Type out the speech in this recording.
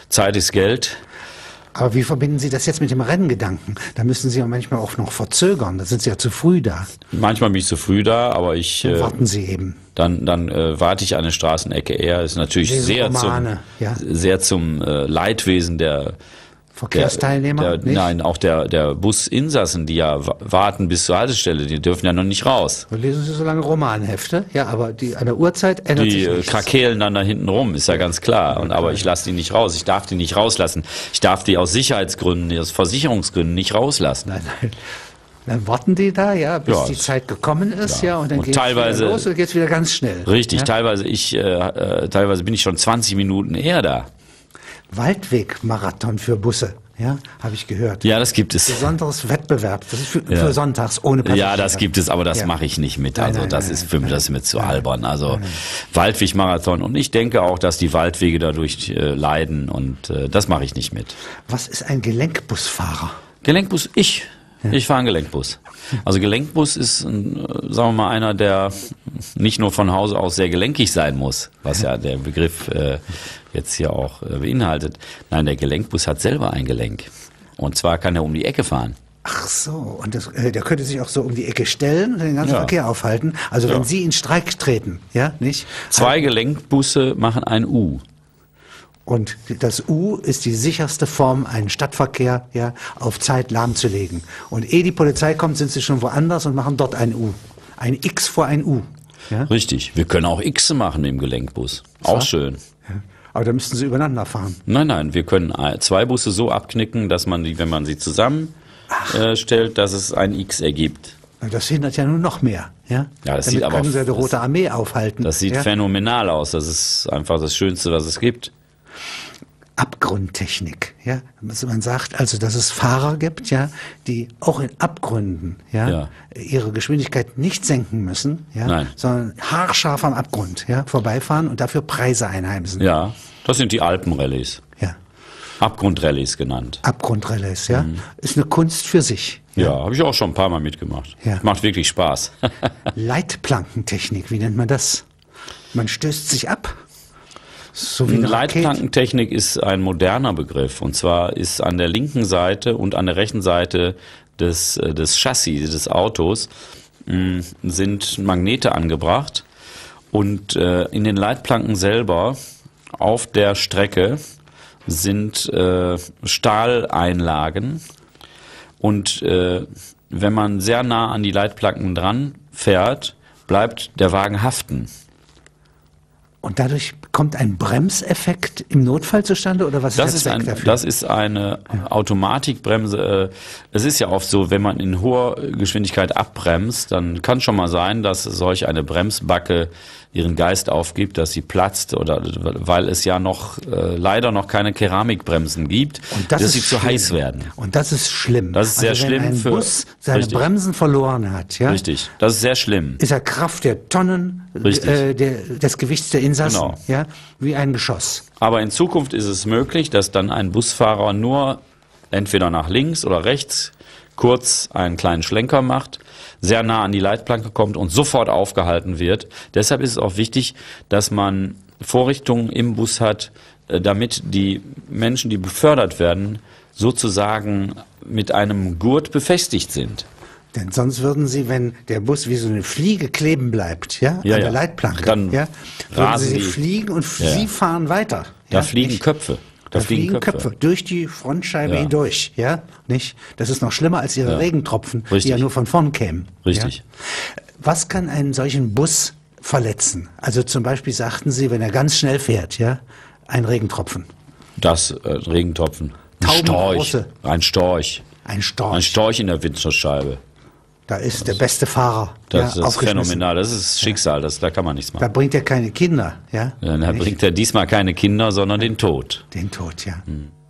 Zeit ist Geld. Aber wie verbinden Sie das jetzt mit dem Renngedanken? Da müssen Sie ja manchmal auch noch verzögern. Da sind Sie ja zu früh da. Manchmal bin ich zu früh da, aber Dann warten Sie eben. Dann warte ich an der Straßenecke eher. Ist natürlich sehr zum Leidwesen der Verkehrsteilnehmer? Nein, auch der Businsassen, die ja warten bis zur Haltestelle, die dürfen ja noch nicht raus. Und lesen Sie so lange Romanhefte? Ja, aber an der Uhrzeit ändert sich nichts. Die krakeelen dann da hinten rum, ist ja ganz klar. Aber ich lasse die nicht raus. Ich darf die nicht rauslassen. Ich darf die aus Sicherheitsgründen, aus Versicherungsgründen nicht rauslassen. Nein. Dann warten die da, bis die Zeit gekommen ist, und dann geht es wieder los und geht es wieder ganz schnell. Richtig, teilweise bin ich schon 20 Minuten eher da. Waldweg-Marathon für Busse, habe ich gehört. Ja, das gibt es. Besonderes Wettbewerb, das ist für sonntags ohne Passagiere. Ja, das gibt es, aber das mache ich nicht mit. Also das ist mir zu albern. Also Waldweg-Marathon, und ich denke auch, dass die Waldwege dadurch leiden, und das mache ich nicht mit. Was ist ein Gelenkbusfahrer? Gelenkbus, ich fahre einen Gelenkbus. Also Gelenkbus ist, sagen wir mal, einer, der nicht nur von Hause aus sehr gelenkig sein muss, was ja der Begriff jetzt hier auch beinhaltet. Nein, der Gelenkbus hat selber ein Gelenk. Und zwar kann er um die Ecke fahren. Ach so, und der könnte sich auch so um die Ecke stellen und den ganzen Verkehr aufhalten. Also wenn Sie in Streik treten, nicht? 2 Gelenkbusse machen ein U. Und das U ist die sicherste Form, einen Stadtverkehr auf Zeit lahmzulegen. Und ehe die Polizei kommt, sind sie schon woanders und machen dort ein U. Ein X vor ein U. Ja? Richtig. Wir können auch X machen mit dem Gelenkbus. Auch schön. Ja. Aber da müssten sie übereinander fahren. Nein. Wir können 2 Busse so abknicken, dass man die, wenn man sie zusammenstellt, dass es ein X ergibt. Das hindert ja nun noch mehr. Ja, das sieht aber, können sie ja die Rote Armee aufhalten. Das sieht phänomenal aus. Das ist einfach das Schönste, was es gibt. Abgrundtechnik, man sagt also, dass es Fahrer gibt, die auch in Abgründen, ihre Geschwindigkeit nicht senken müssen, sondern haarscharf am Abgrund, vorbeifahren und dafür Preise einheimsen. Ja, das sind die Alpenrallyes. Ja. Abgrundrallyes genannt. Abgrundrallyes, ist eine Kunst für sich. Ja, habe ich auch schon ein paar Mal mitgemacht. Ja. Macht wirklich Spaß. Leitplankentechnik, wie nennt man das? Man stößt sich ab. So wie Leitplankentechnik ist ein moderner Begriff, und zwar ist an der linken Seite und an der rechten Seite des Chassis des Autos sind Magnete angebracht, und in den Leitplanken selber auf der Strecke sind Stahleinlagen, und wenn man sehr nah an die Leitplanken dran fährt, bleibt der Wagen haften. Und dadurch kommt ein Bremseffekt im Notfall zustande, oder was ist der Zweck dafür? Das ist eine Automatikbremse. Es ist ja oft so, wenn man in hoher Geschwindigkeit abbremst, dann kann schon mal sein, dass solch eine Bremsbacke ihren Geist aufgibt, dass sie platzt, oder weil es ja noch leider noch keine Keramikbremsen gibt, dass sie zu heiß werden. Und das ist schlimm. Das ist sehr schlimm. Wenn ein Bus seine Bremsen verloren hat, Richtig, das ist sehr schlimm. Ist er Kraft der Tonnen des Gewichts der Insassen, wie ein Geschoss. Aber in Zukunft ist es möglich, dass dann ein Busfahrer nur entweder nach links oder rechts kurz einen kleinen Schlenker macht, sehr nah an die Leitplanke kommt und sofort aufgehalten wird. Deshalb ist es auch wichtig, dass man Vorrichtungen im Bus hat, damit die Menschen, die befördert werden, sozusagen mit einem Gurt befestigt sind. Denn sonst würden sie, wenn der Bus wie so eine Fliege kleben bleibt, an der Leitplanke, dann würden sie fliegen und sie fahren weiter. Da fliegen Köpfe. Da fliegen Köpfe durch die Frontscheibe hindurch, nicht? Das ist noch schlimmer als ihre Regentropfen, die ja nur von vorn kämen. Richtig. Ja? Was kann einen solchen Bus verletzen? Also zum Beispiel sagten Sie, wenn er ganz schnell fährt, ein Regentropfen. Regentropfen. Ein Storch. Ein Storch. Ein Storch in der Windschutzscheibe. Da ist der beste Fahrer. Das ist phänomenal, das ist Schicksal, da kann man nichts machen. Da bringt er keine Kinder, Da bringt er diesmal keine Kinder, sondern den Tod. Den Tod,